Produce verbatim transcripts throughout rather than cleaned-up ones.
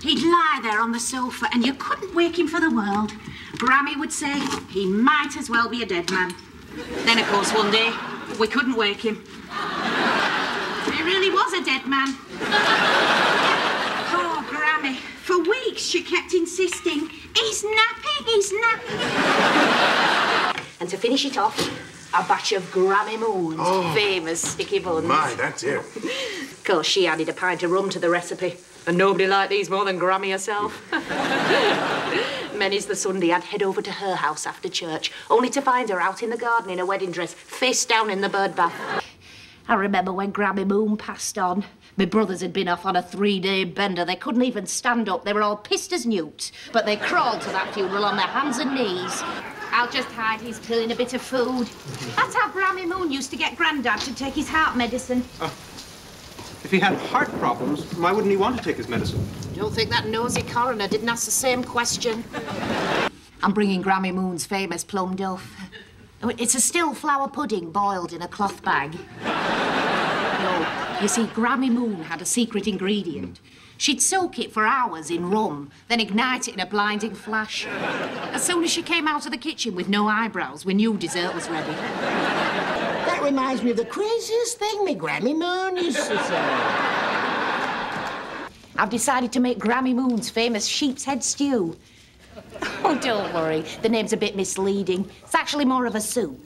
He'd lie there on the sofa and you couldn't wake him for the world. Grammy would say he might as well be a dead man. Then, of course, one day, we couldn't wake him. He really was a dead man. Poor Grammy. For weeks, she kept insisting, he's napping, he's napping. And to finish it off, a batch of Grammy Moon's oh, famous sticky buns. My, that's it. Of course, she added a pint of rum to the recipe, and nobody liked these more than Grammy herself. Many's the Sunday I'd head over to her house after church, only to find her out in the garden in a wedding dress, face down in the bird bath. I remember when Grammy Moon passed on. My brothers had been off on a three-day bender. They couldn't even stand up. They were all pissed as newts, but they crawled to that funeral on their hands and knees. I'll just hide his pill in a bit of food. That's how Grammy Moon used to get Grandad to take his heart medicine. Uh, if he had heart problems, why wouldn't he want to take his medicine? Don't think that nosy coroner didn't ask the same question. I'm bringing Grammy Moon's famous plum duff. It's a still flour pudding boiled in a cloth bag. No, you see, Grammy Moon had a secret ingredient. She'd soak it for hours in rum, then ignite it in a blinding flash. As soon as she came out of the kitchen with no eyebrows, we knew dessert was ready. That reminds me of the craziest thing me Grammy Moon used to say. I've decided to make Grammy Moon's famous sheep's head stew. Oh, don't worry. The name's a bit misleading. It's actually more of a soup.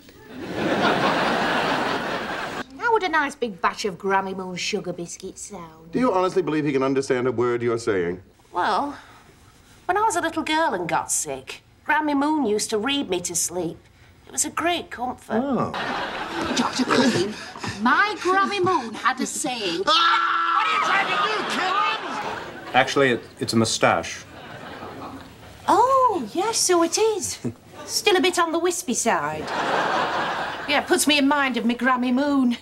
How would a nice big batch of Grammy Moon sugar biscuits sound? Do you honestly believe he can understand a word you're saying? Well, when I was a little girl and got sick, Grammy Moon used to read me to sleep. It was a great comfort. Oh. Doctor Queen, my Grammy Moon had a saying. Ah! What are you trying to do, kill him? Actually, it, it's a moustache. Oh, yes, so it is. Still a bit on the wispy side. Yeah, it puts me in mind of my Grammy Moon.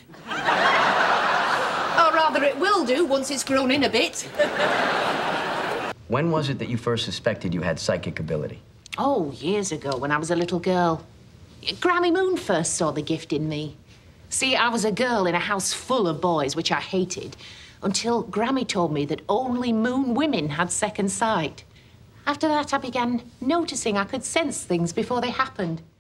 Or rather, it will do once it's grown in a bit. When was it that you first suspected you had psychic ability? Oh, years ago, when I was a little girl. Grammy Moon first saw the gift in me. See, I was a girl in a house full of boys, which I hated, until Grammy told me that only moon women had second sight. After that, I began noticing I could sense things before they happened.